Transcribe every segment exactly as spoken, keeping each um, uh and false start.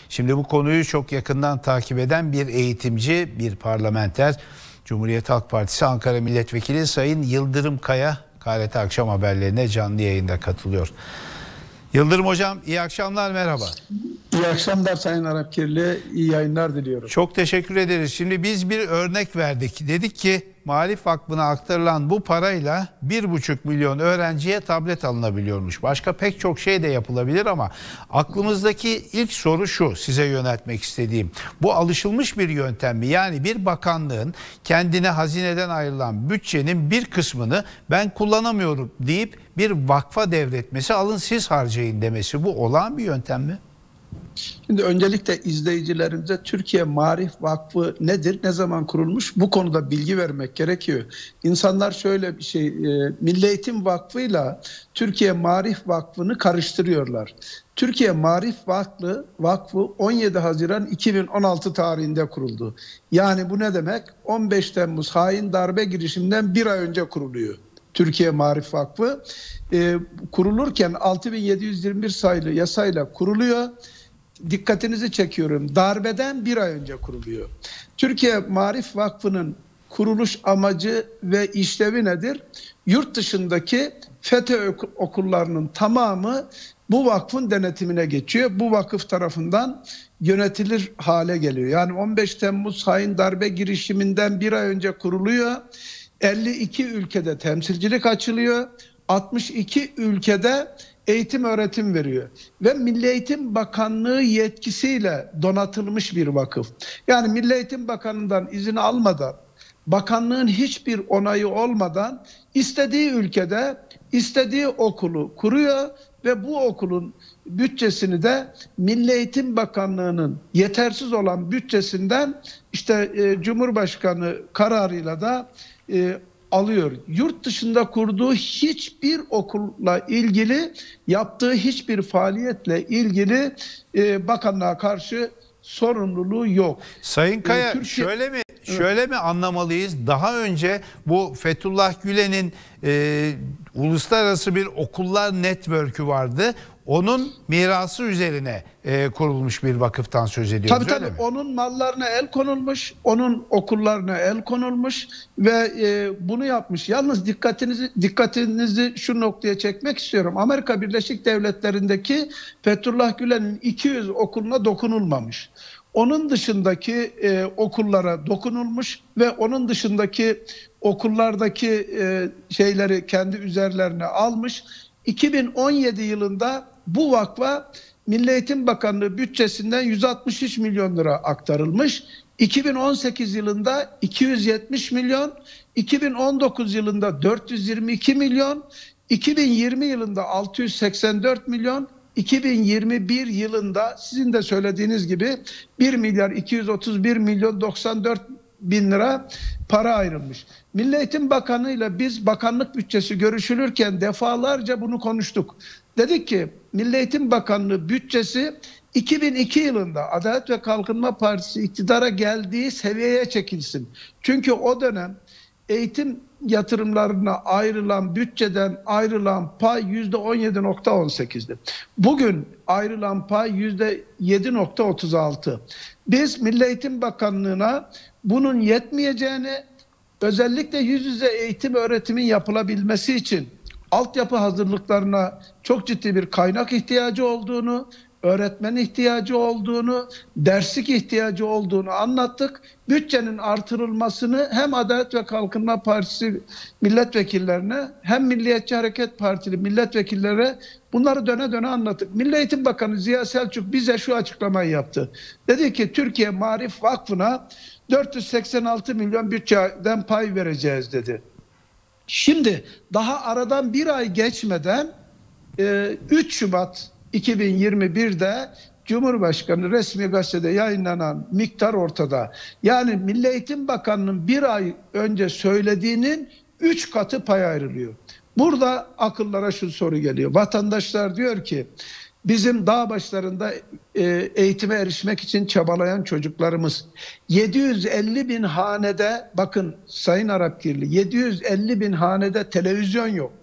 Şimdi bu konuyu çok yakından takip eden bir eğitimci, bir parlamenter, Cumhuriyet Halk Partisi Ankara Milletvekili Sayın Yıldırım Kaya, K R T Akşam Haberlerine canlı yayında katılıyor. Yıldırım Hocam, iyi akşamlar, merhaba. İyi akşamlar Sayın Arapkirli, iyi yayınlar diliyorum. Çok teşekkür ederiz. Şimdi biz bir örnek verdik. Dedik ki Maarif Vakfı'na aktarılan bu parayla bir buçuk milyon öğrenciye tablet alınabiliyormuş. Başka pek çok şey de yapılabilir ama aklımızdaki ilk soru şu, size yöneltmek istediğim. Bu alışılmış bir yöntem mi? Yani bir bakanlığın kendine hazineden ayrılan bütçenin bir kısmını ben kullanamıyorum deyip bir vakfa devretmesi, alın siz harcayın demesi, bu olağan bir yöntem mi? Şimdi öncelikle izleyicilerimize Türkiye Maarif Vakfı nedir, ne zaman kurulmuş, bu konuda bilgi vermek gerekiyor. İnsanlar şöyle bir şey, e, Milli Eğitim Vakfı'yla Türkiye Maarif Vakfı'nı karıştırıyorlar. Türkiye Maarif Vakfı, Vakfı on yedi Haziran iki bin on altı tarihinde kuruldu. Yani bu ne demek? on beş Temmuz hain darbe girişiminden bir ay önce kuruluyor. Türkiye Maarif Vakfı e, kurulurken altı bin yedi yüz yirmi bir sayılı yasayla kuruluyor. Dikkatinizi çekiyorum. Darbeden bir ay önce kuruluyor. Türkiye Maarif Vakfı'nın kuruluş amacı ve işlevi nedir? Yurt dışındaki FETÖ okullarının tamamı bu vakfın denetimine geçiyor. Bu vakıf tarafından yönetilir hale geliyor. Yani on beş Temmuz hain darbe girişiminden bir ay önce kuruluyor. elli iki ülkede temsilcilik açılıyor. altmış iki ülkede eğitim öğretim veriyor ve Milli Eğitim Bakanlığı yetkisiyle donatılmış bir vakıf. Yani Milli Eğitim Bakanı'ndan izin almadan, bakanlığın hiçbir onayı olmadan istediği ülkede istediği okulu kuruyor ve bu okulun bütçesini de Milli Eğitim Bakanlığı'nın yetersiz olan bütçesinden işte e, Cumhurbaşkanı kararıyla da e, alıyor. Yurt dışında kurduğu hiçbir okulla ilgili, yaptığı hiçbir faaliyetle ilgili e, bakanlığa karşı sorumluluğu yok. Sayın Kaya, ee, Türkiye... şöyle mi şöyle mi anlamalıyız? Daha önce bu Fethullah Gülen'in e, uluslararası bir okullar network'ü vardı. Onun mirası üzerine e, kurulmuş bir vakıftan söz ediyoruz. Tabii tabii. Onun mallarına el konulmuş, onun okullarına el konulmuş ve e, bunu yapmış. Yalnız dikkatinizi dikkatinizi şu noktaya çekmek istiyorum. Amerika Birleşik Devletleri'ndeki Fethullah Gülen'in iki yüz okuluna dokunulmamış. Onun dışındaki e, okullara dokunulmuş ve onun dışındaki okullardaki e, şeyleri kendi üzerlerine almış. iki bin on yedi yılında bu vakfa Milli Eğitim Bakanlığı bütçesinden yüz altmış üç milyon lira aktarılmış. iki bin on sekiz yılında iki yüz yetmiş milyon, iki bin on dokuz yılında dört yüz yirmi iki milyon, iki bin yirmi yılında altı yüz seksen dört milyon, iki bin yirmi bir yılında sizin de söylediğiniz gibi bir milyar iki yüz otuz bir milyon doksan dört bin lira para ayrılmış. Milli Eğitim Bakanı ile biz bakanlık bütçesi görüşülürken defalarca bunu konuştuk. Dedik ki Milli Eğitim Bakanlığı bütçesi iki bin iki yılında Adalet ve Kalkınma Partisi iktidara geldiği seviyeye çekilsin. Çünkü o dönem eğitim yatırımlarına ayrılan bütçeden ayrılan pay yüzde on yedi nokta on sekizdi. Bugün ayrılan pay yüzde yedi nokta otuz altı. Biz Milli Eğitim Bakanlığı'na bunun yetmeyeceğini, özellikle yüz yüze eğitim öğretimin yapılabilmesi için altyapı hazırlıklarına çok ciddi bir kaynak ihtiyacı olduğunu, öğretmen ihtiyacı olduğunu, derslik ihtiyacı olduğunu anlattık. Bütçenin artırılmasını hem Adalet ve Kalkınma Partisi milletvekillerine hem Milliyetçi Hareket Partili milletvekillere bunları döne döne anlattık. Milli Eğitim Bakanı Ziya Selçuk bize şu açıklamayı yaptı. Dedi ki Türkiye Maarif Vakfı'na dört yüz seksen altı milyon bütçeden pay vereceğiz dedi. Şimdi daha aradan bir ay geçmeden üç Şubat iki bin yirmi bir'de Cumhurbaşkanı resmi gazetede yayınlanan miktar ortada. Yani Milli Eğitim Bakanı'nın bir ay önce söylediğinin üç katı pay ayrılıyor. Burada akıllara şu soru geliyor. Vatandaşlar diyor ki bizim dağ başlarında eğitime erişmek için çabalayan çocuklarımız yedi yüz elli bin hanede, bakın Sayın Arapkirli, yedi yüz elli bin hanede televizyon yok.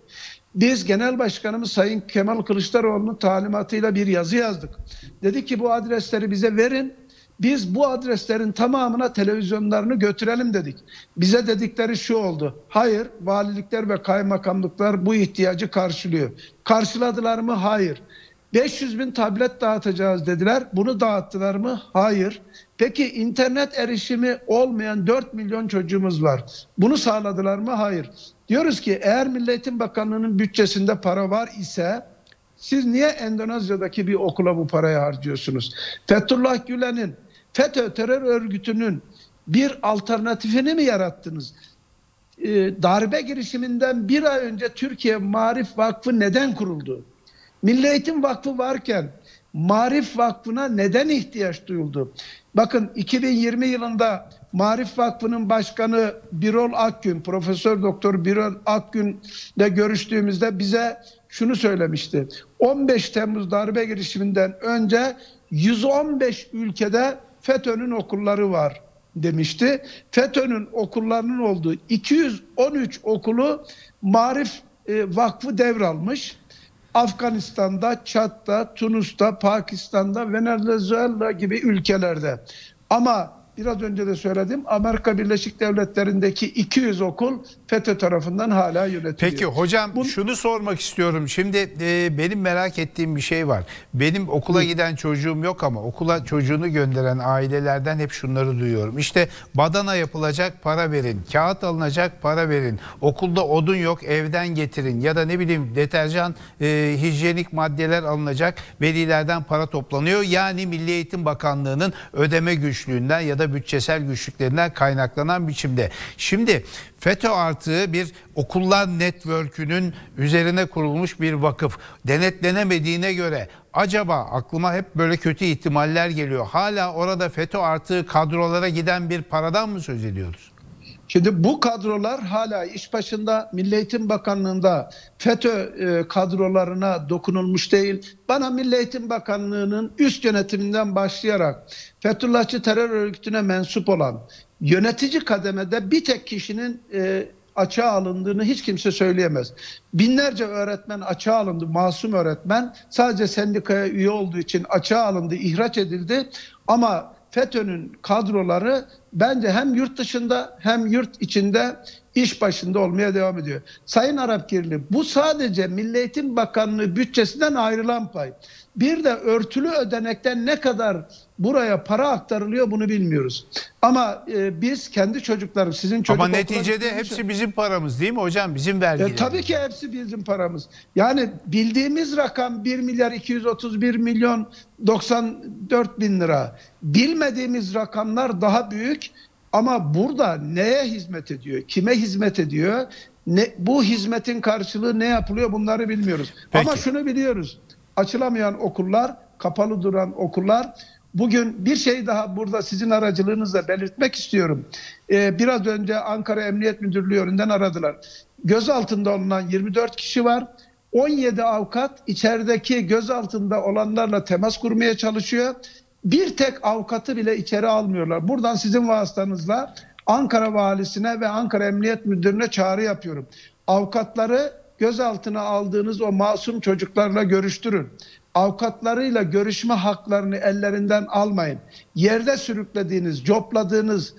Biz Genel Başkanımız Sayın Kemal Kılıçdaroğlu'nun talimatıyla bir yazı yazdık. Dedik ki bu adresleri bize verin. Biz bu adreslerin tamamına televizyonlarını götürelim dedik. Bize dedikleri şu oldu. Hayır, valilikler ve kaymakamlıklar bu ihtiyacı karşılıyor. Karşıladılar mı? Hayır. beş yüz bin tablet dağıtacağız dediler. Bunu dağıttılar mı? Hayır. Peki internet erişimi olmayan dört milyon çocuğumuz var. Bunu sağladılar mı? Hayır. Diyoruz ki eğer Milli Eğitim Bakanlığı'nın bütçesinde para var ise siz niye Endonezya'daki bir okula bu parayı harcıyorsunuz? Fethullah Gülen'in, FETÖ terör örgütünün bir alternatifini mi yarattınız? Ee, darbe girişiminden bir ay önce Türkiye Maarif Vakfı neden kuruldu? Milli Eğitim Vakfı varken Maarif Vakfı'na neden ihtiyaç duyuldu? Bakın iki bin yirmi yılında Maarif Vakfı'nın başkanı Birol Akgün, Profesör Doktor Birol Akgün'le görüştüğümüzde bize şunu söylemişti. on beş Temmuz darbe girişiminden önce yüz on beş ülkede FETÖ'nün okulları var demişti. FETÖ'nün okullarının olduğu iki yüz on üç okulu Maarif e, Vakfı devralmış. Afganistan'da, Çad'da, Tunus'ta, Pakistan'da, Venezuela gibi ülkelerde. Ama biraz önce de söyledim, Amerika Birleşik Devletleri'ndeki iki yüz okul FETÖ tarafından hala yönetiliyor. Peki hocam Bu... şunu sormak istiyorum. Şimdi e, benim merak ettiğim bir şey var. Benim okula giden çocuğum yok ama okula çocuğunu gönderen ailelerden hep şunları duyuyorum. İşte badana yapılacak, para verin. Kağıt alınacak, para verin. Okulda odun yok, evden getirin. Ya da ne bileyim deterjan, e, hijyenik maddeler alınacak. Velilerden para toplanıyor. Yani Milli Eğitim Bakanlığı'nın ödeme güçlüğünden ya da bütçesel güçlüklerinden kaynaklanan biçimde. Şimdi FETÖ artığı bir okullar network'ünün üzerine kurulmuş bir vakıf. Denetlenemediğine göre acaba aklıma hep böyle kötü ihtimaller geliyor. Hala orada FETÖ artığı kadrolara giden bir paradan mı söz ediyoruz? Şimdi bu kadrolar hala iş başında. Milli Eğitim Bakanlığı'nda FETÖ e, kadrolarına dokunulmuş değil. Bana Milli Eğitim Bakanlığı'nın üst yönetiminden başlayarak Fethullahçı terör örgütüne mensup olan yönetici kademede bir tek kişinin e, açığa alındığını hiç kimse söyleyemez. Binlerce öğretmen açığa alındı, masum öğretmen. Sadece sendikaya üye olduğu için açığa alındı, ihraç edildi. Ama FETÖ'nün kadroları bence hem yurt dışında hem yurt içinde iş başında olmaya devam ediyor. Sayın Arapgirli, bu sadece Milli Eğitim Bakanlığı bütçesinden ayrılan pay. Bir de örtülü ödenekten ne kadar buraya para aktarılıyor bunu bilmiyoruz. Ama e, biz kendi çocuklarım, sizin çocuk Ama neticede hepsi bizim paramız değil mi hocam? Bizim vergilerimiz. E, tabii ki hepsi bizim paramız. Yani bildiğimiz rakam bir milyar iki yüz otuz bir milyon doksan dört bin lira. Bilmediğimiz rakamlar daha büyük. Ama burada neye hizmet ediyor? Kime hizmet ediyor? Ne, bu hizmetin karşılığı ne yapılıyor? Bunları bilmiyoruz. Peki. Ama şunu biliyoruz. Açılamayan okullar, kapalı duran okullar. Bugün bir şey daha burada sizin aracılığınızla belirtmek istiyorum. Ee, biraz önce Ankara Emniyet Müdürlüğü önünden aradılar. Gözaltında olunan yirmi dört kişi var. on yedi avukat içerideki gözaltında olanlarla temas kurmaya çalışıyor. Bir tek avukatı bile içeri almıyorlar. Buradan sizin vasıtanızla Ankara Valisi'ne ve Ankara Emniyet Müdürlüğü'ne çağrı yapıyorum. Avukatları gözaltına aldığınız o masum çocuklarla görüştürün. Avukatlarıyla görüşme haklarını ellerinden almayın. Yerde sürüklediğiniz, copladığınız,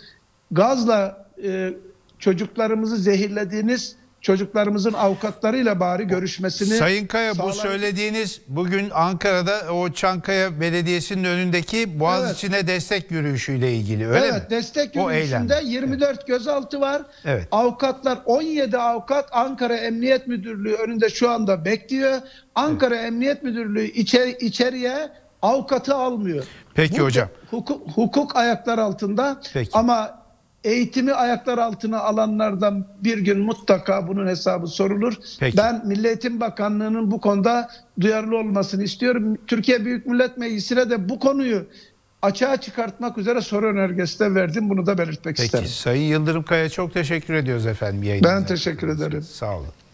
gazla e, çocuklarımızı zehirlediğiniz çocuklarımızın avukatlarıyla bari görüşmesini Sayın Kaya, sağlayın. bu söylediğiniz bugün Ankara'da o Çankaya Belediyesi'nin önündeki Boğaziçi'ne evet. destek yürüyüşüyle ilgili öyle evet, mi? Evet, destek yürüyüşünde yirmi dört evet. gözaltı var. Evet. Avukatlar, on yedi avukat Ankara Emniyet Müdürlüğü önünde şu anda bekliyor. Ankara evet. Emniyet Müdürlüğü içeri, içeriye avukatı almıyor. Peki Bu, hocam. Hukuk, hukuk ayaklar altında. Peki. Ama eğitimi ayaklar altına alanlardan bir gün mutlaka bunun hesabı sorulur. Peki. Ben Milli Eğitim Bakanlığı'nın bu konuda duyarlı olmasını istiyorum. Türkiye Büyük Millet Meclisi'ne de bu konuyu açığa çıkartmak üzere soru önergesi de verdim. Bunu da belirtmek Peki. isterim. Sayın Yıldırım Kaya, çok teşekkür ediyoruz efendim. Ben teşekkür ederim. Sağ olun.